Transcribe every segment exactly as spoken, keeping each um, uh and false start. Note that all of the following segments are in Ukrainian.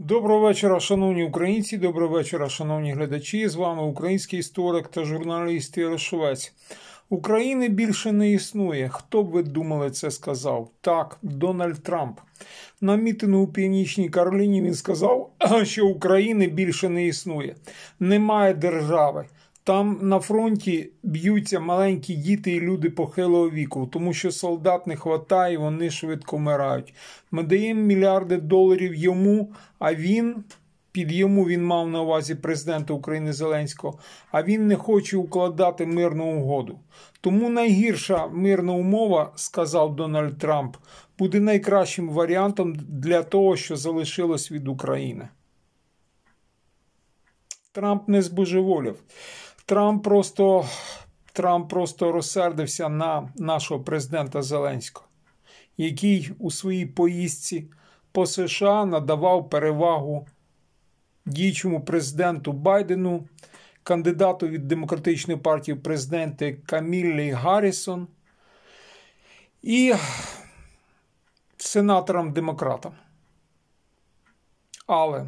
Доброго вечора, шановні українці, доброго вечора, шановні глядачі. З вами український історик та журналіст Ярошовець. України більше не існує. Хто б ви думали це сказав? Так, Дональд Трамп. На мітингу у Північній Кароліні він сказав, що України більше не існує. Немає держави. Там на фронті б'ються маленькі діти і люди похилого віку, тому що солдат не хватає, вони швидко вмирають. Ми даємо мільярди доларів йому, а він, під йому він мав на увазі президента України Зеленського, а він не хоче укладати мирну угоду. Тому найгірша мирна умова, сказав Дональд Трамп, буде найкращим варіантом для того, що залишилось від України. Трамп не збожеволів. Трамп просто, Трамп просто розсердився на нашого президента Зеленського, який у своїй поїздці по США надавав перевагу діючому президенту Байдену, кандидату від Демократичної партії в президенти Камілі Гаррісон і сенаторам-демократам. Але,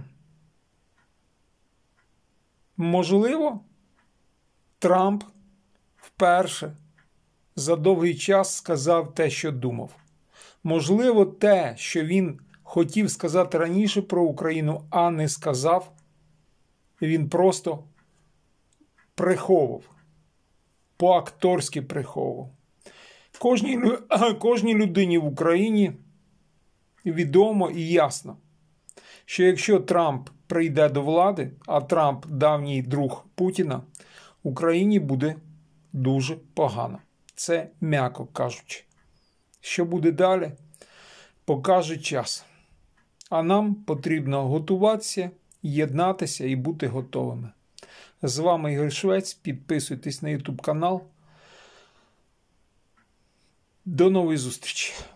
можливо, Трамп вперше за довгий час сказав те, що думав. Можливо, те, що він хотів сказати раніше про Україну, а не сказав, він просто приховував, по-акторськи приховував. Кожній, кожній людині в Україні відомо і ясно, що якщо Трамп прийде до влади, а Трамп давній друг Путіна, Україні буде дуже погано. Це м'яко кажучи. Що буде далі, покаже час. А нам потрібно готуватися, єднатися і бути готовими. З вами Ігор Швець. Підписуйтесь на ютуб канал. До нової зустрічі.